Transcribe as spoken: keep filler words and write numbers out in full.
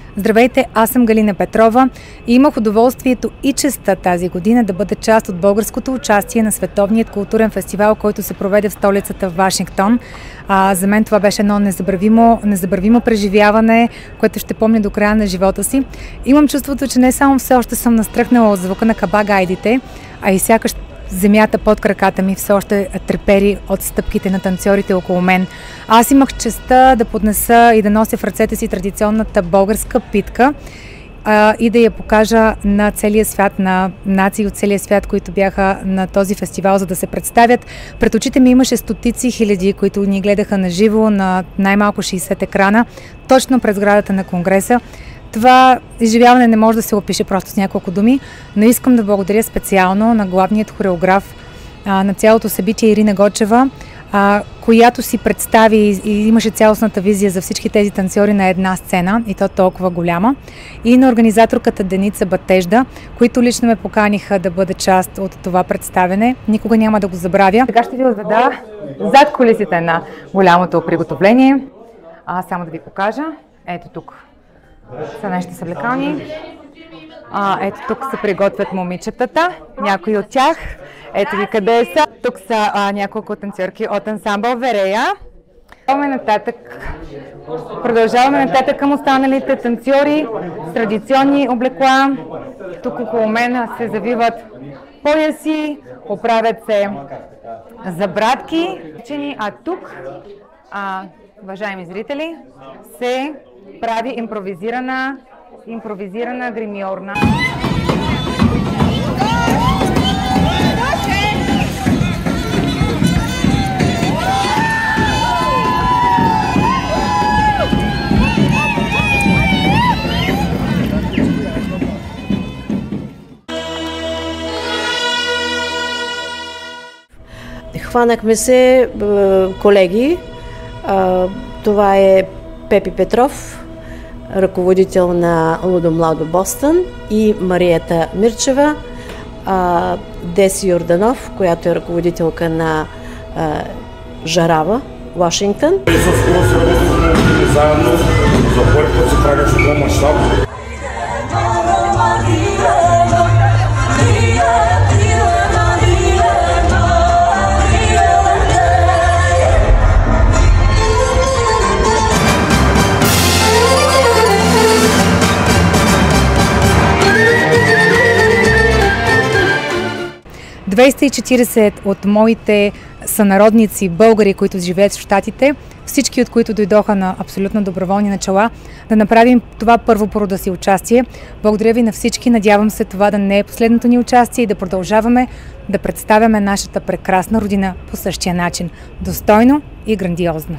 Здравейте, аз съм Галина Петрова и имах удоволствието и честта тази година да бъда част от българското участие на Световният културен фестивал, който се проведе в столицата в Вашингтон. А, за мен това беше едно незабравимо, незабравимо преживяване, което ще помня до края на живота си. Имам чувството, че не само все още съм настръхнала от звука на каба-гайдите, а и сякаш земята под краката ми все още трепери от стъпките на танцорите около мен. Аз имах честта да поднеса и да нося в ръцете си традиционната българска питка а, и да я покажа на целия свят, на нации от целия свят, които бяха на този фестивал, за да се представят. Пред очите ми имаше стотици хиляди, които ни гледаха на живо на най-малко шейсет екрана, точно пред сградата на Конгреса. Това изживяване не може да се опише просто с няколко думи, но искам да благодаря специално на главният хореограф а, на цялото събитие Ирина Гочева, а, която си представи и, и имаше цялостната визия за всички тези танцори на една сцена, и то толкова голяма, и на организаторката Деница Батежда, които лично ме поканиха да бъда част от това представяне. Никога няма да го забравя. Сега ще ви отведа зад кулисите на голямото приготовление. А, само да ви покажа. Ето тук са нещо съблекални. А, ето тук се приготвят момичетата, някои от тях. Ето ги къде са. Тук са а, няколко танцорки от ансамбъл Верея. Продължаваме нататък. Продължаваме нататък към останалите танцори с традиционни облекла. Тук около мен се завиват пояси, оправят се забрадки. А тук, а, уважаеми зрители, се прави импровизирана, импровизирана гримьорна. Хванахме се колеги. Това е Пепи Петров, ръководител на Лудо Младо Бостън, и Марията Мирчева, Деси Йорданов, която е ръководителка на Жарава, Вашингтон. двеста и четиридесет от моите сънародници, българи, които живеят в Щатите, всички от които дойдоха на абсолютно доброволни начала, да направим това първо по рода си участие. Благодаря ви на всички, надявам се това да не е последното ни участие и да продължаваме да представяме нашата прекрасна родина по същия начин, достойно и грандиозно.